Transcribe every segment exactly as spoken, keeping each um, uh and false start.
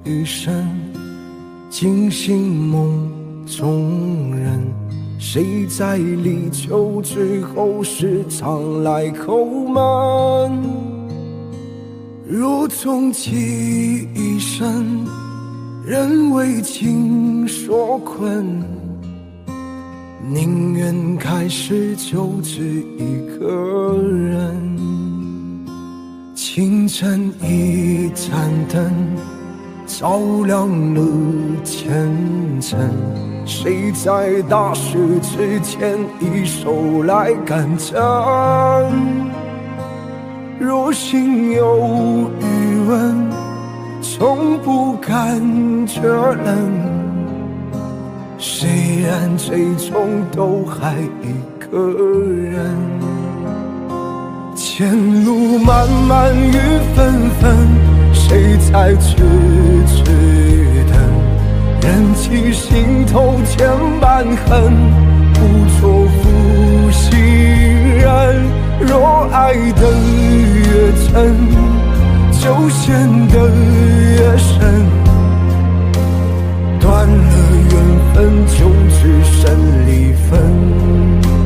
余生，惊醒梦中人。谁在立秋之后时常来叩门？若终其一生，人为情所困，宁愿开始就只一个人。清晨一盏灯，照亮了前程。谁在大雪之前一手来赶针？若心有余温，从不感觉冷。虽然最终都还一个人。前路漫漫雨纷纷，谁在痴痴等？忍起心头千般恨，不做负心人。若爱得越真，就陷得越深。断了缘分，就只剩离分。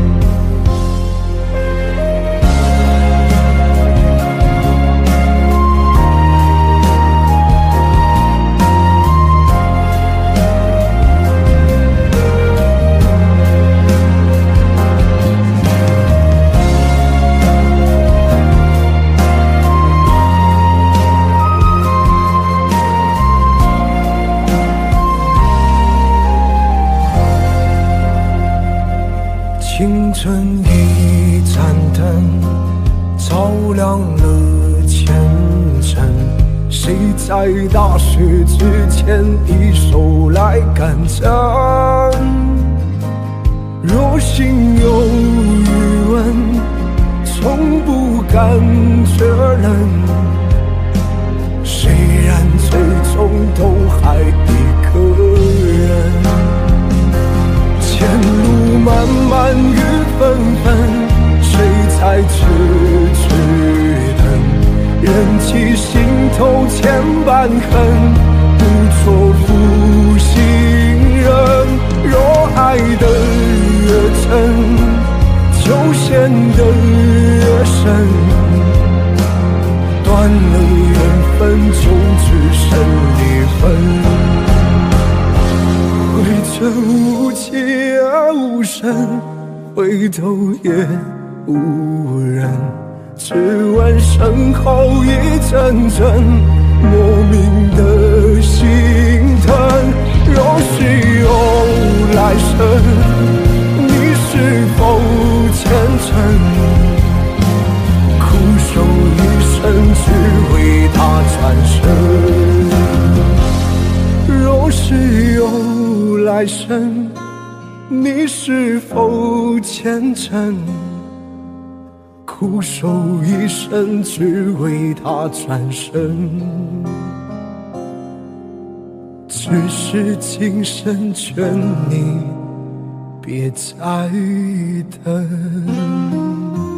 清晨一盏灯，照亮了前程。谁在大雪之前一手来赶针？若心有余温，从不感觉冷。虽然最终都还一个人。前路漫漫雨纷纷，谁在痴痴等？忍起心头千般恨，不做负心人。若爱得越真，就陷得越深。断了缘分，就只剩离分。回程无期也无声，回头也无人。只闻身后一阵阵莫名的心疼。若是有来生，你是否虔诚？苦守一生，只为他转身。若是有来生，你是否虔诚？苦守一生，只为他转身。只是今生劝你别再等。